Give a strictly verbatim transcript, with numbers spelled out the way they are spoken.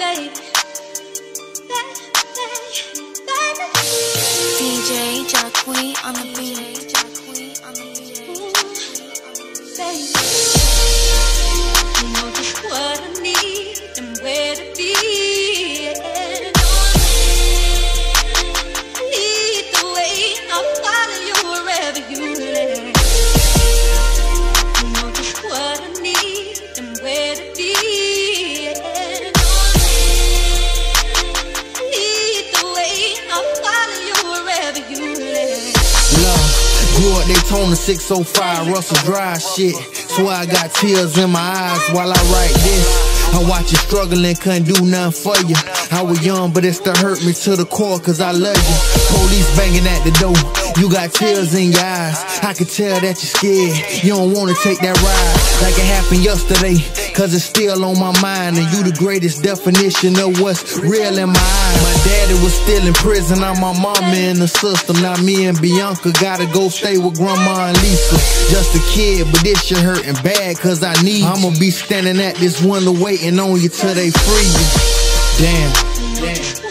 baby, D J Jacquees on the beat. baby. You know just what I need and where to be. Yeah. Lead the way, I'll follow you wherever you land. You know just what I need and where to be. Yeah. Lead the way, I'll follow you wherever you land. Love, grew up Daytona six oh five, Russell Drive shit. Swear I got tears in my eyes while I write this. I watch you struggling, couldn't do nothing for you. I was young, but it still hurt me to the core, cause I love you. Police banging at the door, you got tears in your eyes. I can tell that you're scared, you don't wanna take that ride. Like it happened yesterday, cause it's still on my mind. And you the greatest definition of what's real in my eyes. My daddy was still in prison, now my mama in the system. Now me and Bianca gotta go stay with grandma and Lisa. Just a kid, but this shit hurting bad, cause I need you. I'ma be standing at this window waiting on you till they free you. Damn. Damn.